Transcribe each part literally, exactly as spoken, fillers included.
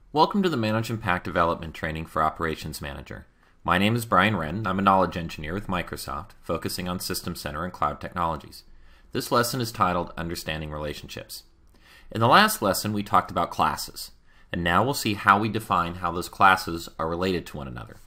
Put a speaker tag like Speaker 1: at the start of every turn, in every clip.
Speaker 1: Welcome to the Management Pack Development Training for Operations Manager. My name is Brian Wren. I'm a knowledge engineer with Microsoft, focusing on System Center and cloud technologies. This lesson is titled Understanding Relationships. In the last lesson, we talked about classes, and now we'll see how we define how those classes are related to one another.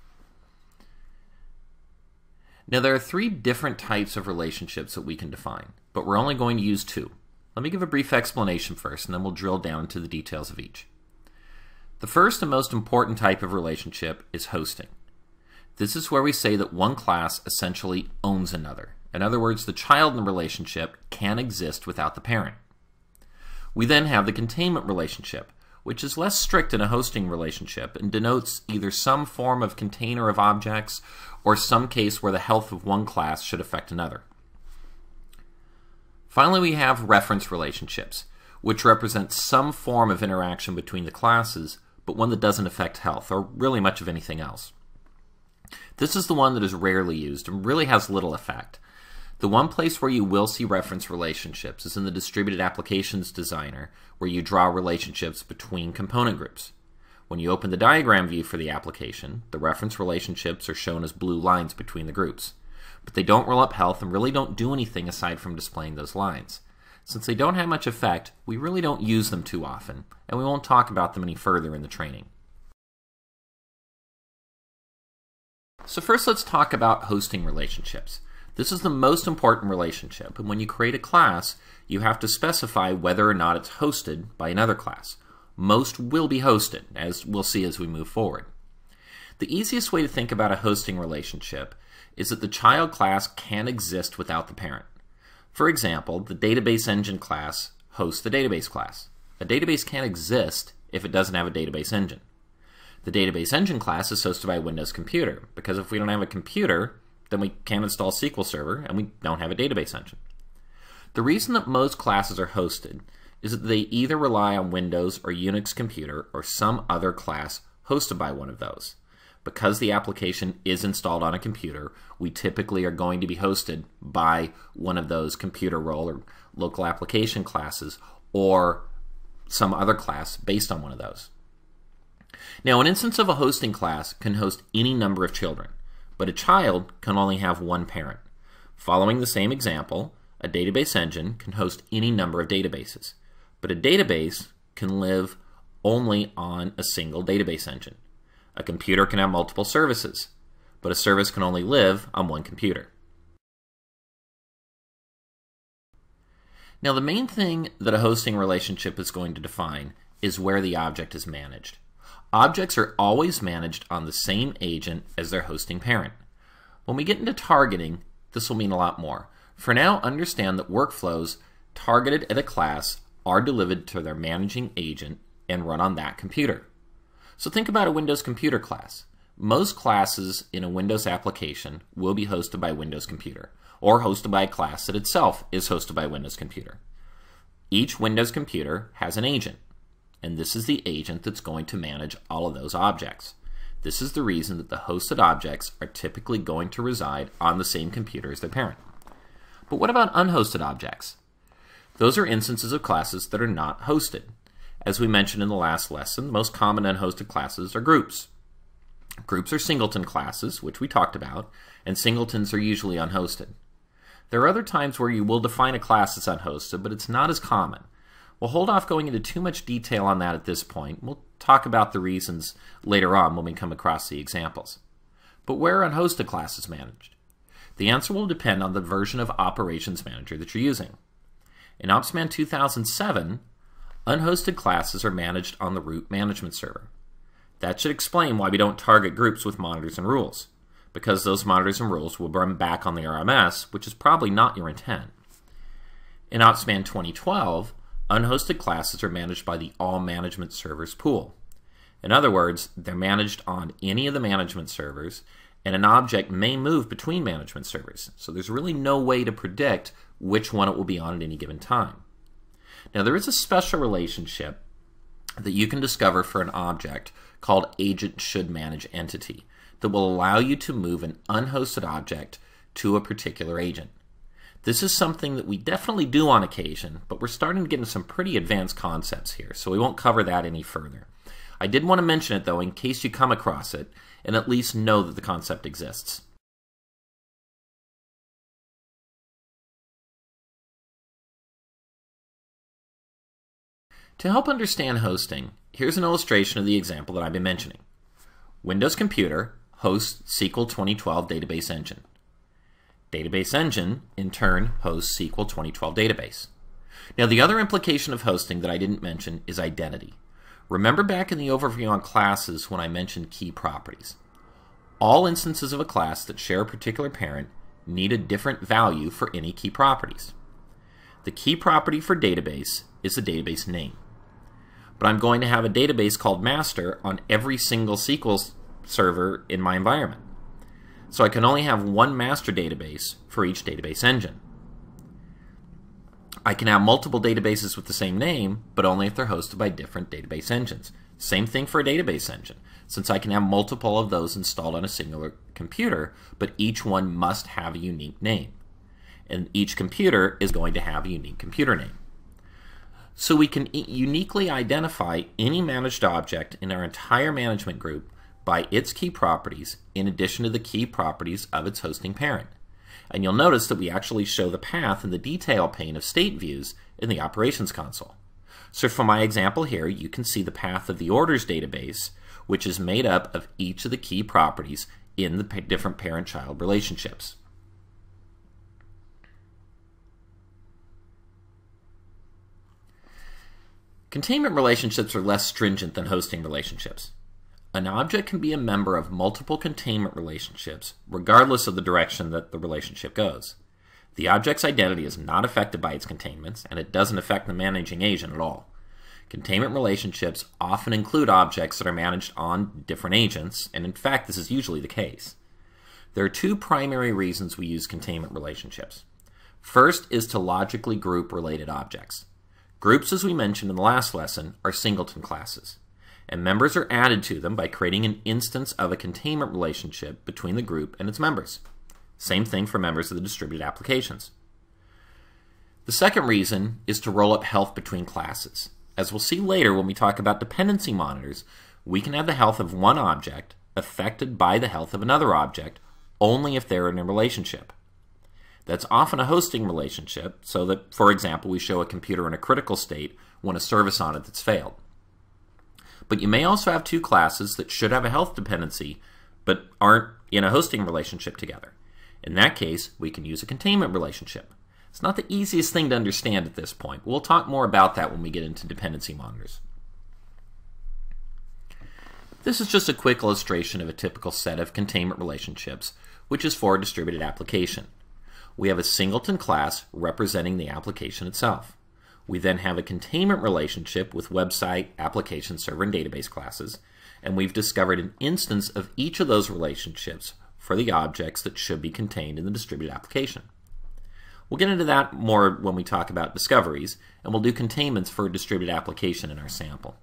Speaker 1: Now, there are three different types of relationships that we can define, but we're only going to use two. Let me give a brief explanation first, and then we'll drill down into the details of each. The first and most important type of relationship is hosting. This is where we say that one class essentially owns another. In other words, the child in the relationship can't exist without the parent. We then have the containment relationship, which is less strict in a hosting relationship and denotes either some form of container of objects or some case where the health of one class should affect another. Finally, we have reference relationships, which represent some form of interaction between the classes, but one that doesn't affect health or really much of anything else. This is the one that is rarely used and really has little effect. The one place where you will see reference relationships is in the Distributed Applications Designer, where you draw relationships between component groups. When you open the diagram view for the application, the reference relationships are shown as blue lines between the groups. But they don't roll up health and really don't do anything aside from displaying those lines. Since they don't have much effect, we really don't use them too often, and we won't talk about them any further in the training. So first, let's talk about hosting relationships. This is the most important relationship, and when you create a class, you have to specify whether or not it's hosted by another class. Most will be hosted, as we'll see as we move forward. The easiest way to think about a hosting relationship is that the child class can't exist without the parent. For example, the database engine class hosts the database class. A database can't exist if it doesn't have a database engine. The database engine class is hosted by a Windows computer, because if we don't have a computer, then we can't install S Q L Server and we don't have a database engine. The reason that most classes are hosted is that they either rely on Windows or Unix computer or some other class hosted by one of those. Because the application is installed on a computer, we typically are going to be hosted by one of those computer role or local application classes or some other class based on one of those. Now, an instance of a hosting class can host any number of children, but a child can only have one parent. Following the same example, a database engine can host any number of databases, but a database can live only on a single database engine. A computer can have multiple services, but a service can only live on one computer. Now, the main thing that a hosting relationship is going to define is where the object is managed. Objects are always managed on the same agent as their hosting parent. When we get into targeting, this will mean a lot more. For now, understand that workflows targeted at a class are delivered to their managing agent and run on that computer. So think about a Windows computer class. Most classes in a Windows application will be hosted by Windows Computer, or hosted by a class that itself is hosted by Windows Computer. Each Windows computer has an agent, and this is the agent that's going to manage all of those objects. This is the reason that the hosted objects are typically going to reside on the same computer as their parent. But what about unhosted objects? Those are instances of classes that are not hosted. As we mentioned in the last lesson, the most common unhosted classes are groups. Groups are singleton classes, which we talked about, and singletons are usually unhosted. There are other times where you will define a class as unhosted, but it's not as common. We'll hold off going into too much detail on that at this point. We'll talk about the reasons later on when we come across the examples. But where are unhosted classes managed? The answer will depend on the version of Operations Manager that you're using. In OpsMan two thousand seven, unhosted classes are managed on the root management server. That should explain why we don't target groups with monitors and rules, because those monitors and rules will run back on the R M S, which is probably not your intent. In OpsMan twenty twelve, unhosted classes are managed by the All Management Servers pool. In other words, they're managed on any of the management servers, and an object may move between management servers, so there's really no way to predict which one it will be on at any given time. Now, there is a special relationship that you can discover for an object called Agent Should Manage Entity that will allow you to move an unhosted object to a particular agent. This is something that we definitely do on occasion, but we're starting to get into some pretty advanced concepts here, so we won't cover that any further. I did want to mention it, though, in case you come across it, and at least know that the concept exists. To help understand hosting, here's an illustration of the example that I've been mentioning. Windows Computer hosts S Q L twenty twelve Database Engine. Database Engine, in turn, hosts S Q L twenty twelve Database. Now, the other implication of hosting that I didn't mention is identity. Remember back in the overview on classes when I mentioned key properties. All instances of a class that share a particular parent need a different value for any key properties. The key property for database is the database name. But I'm going to have a database called master on every single S Q L server in my environment. So I can only have one master database for each database engine. I can have multiple databases with the same name, but only if they're hosted by different database engines. Same thing for a database engine, since I can have multiple of those installed on a singular computer, but each one must have a unique name. And each computer is going to have a unique computer name. So we can e- uniquely identify any managed object in our entire management group by its key properties in addition to the key properties of its hosting parent. And you'll notice that we actually show the path in the detail pane of state views in the operations console. So for my example here, you can see the path of the orders database, which is made up of each of the key properties in the different parent-child relationships. Containment relationships are less stringent than hosting relationships. An object can be a member of multiple containment relationships, regardless of the direction that the relationship goes. The object's identity is not affected by its containments, and it doesn't affect the managing agent at all. Containment relationships often include objects that are managed on different agents, and in fact, this is usually the case. There are two primary reasons we use containment relationships. First is to logically group related objects. Groups, as we mentioned in the last lesson, are singleton classes, and members are added to them by creating an instance of a containment relationship between the group and its members. Same thing for members of the distributed applications. The second reason is to roll up health between classes. As we'll see later when we talk about dependency monitors, we can have the health of one object affected by the health of another object only if they're in a relationship. That's often a hosting relationship, so that, for example, we show a computer in a critical state when a service on it that's failed. But you may also have two classes that should have a health dependency but aren't in a hosting relationship together. In that case, we can use a containment relationship. It's not the easiest thing to understand at this point. We'll talk more about that when we get into dependency monitors. This is just a quick illustration of a typical set of containment relationships, which is for a distributed application. We have a singleton class representing the application itself. We then have a containment relationship with website, application, server, and database classes, and we've discovered an instance of each of those relationships for the objects that should be contained in the distributed application. We'll get into that more when we talk about discoveries, and we'll do containments for a distributed application in our sample.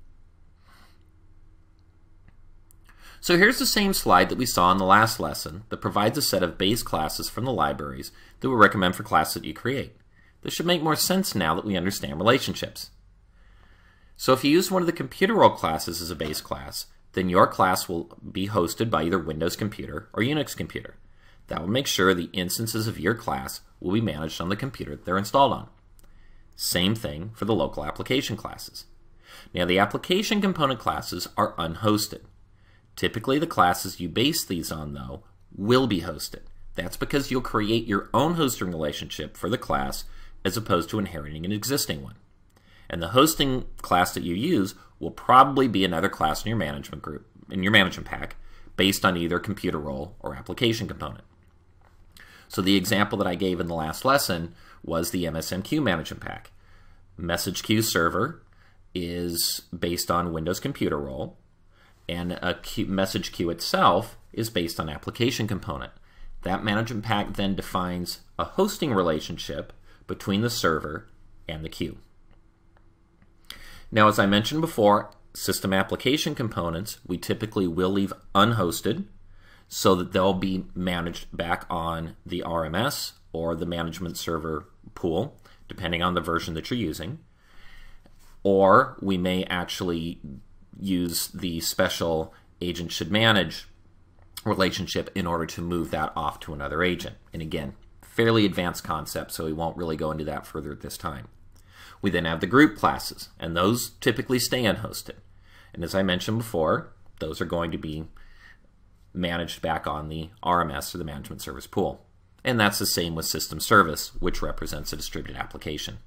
Speaker 1: So here's the same slide that we saw in the last lesson that provides a set of base classes from the libraries that we recommend for classes that you create. This should make more sense now that we understand relationships. So if you use one of the computer role classes as a base class, then your class will be hosted by either Windows Computer or Unix Computer. That will make sure the instances of your class will be managed on the computer that they're installed on. Same thing for the local application classes. Now, the application component classes are unhosted. Typically, the classes you base these on, though, will be hosted. That's because you'll create your own hosting relationship for the class as opposed to inheriting an existing one. And the hosting class that you use will probably be another class in your management group, in your management pack, based on either computer role or application component. So the example that I gave in the last lesson was the M S M Q management pack. Message queue server is based on Windows computer role, and a queue, message queue itself is based on application component. That management pack then defines a hosting relationship between the server and the queue. Now, as I mentioned before, system application components we typically will leave unhosted so that they'll be managed back on the R M S or the management server pool, depending on the version that you're using. Or we may actually use the special agent should manage relationship in order to move that off to another agent. And again, fairly advanced concept, so we won't really go into that further at this time. We then have the group classes, and those typically stay unhosted. And as I mentioned before, those are going to be managed back on the R M S, or the Management Service Pool. And that's the same with System Service, which represents a distributed application.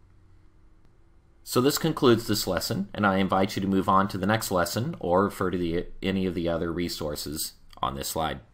Speaker 1: So this concludes this lesson, and I invite you to move on to the next lesson or refer to the, any of the other resources on this slide.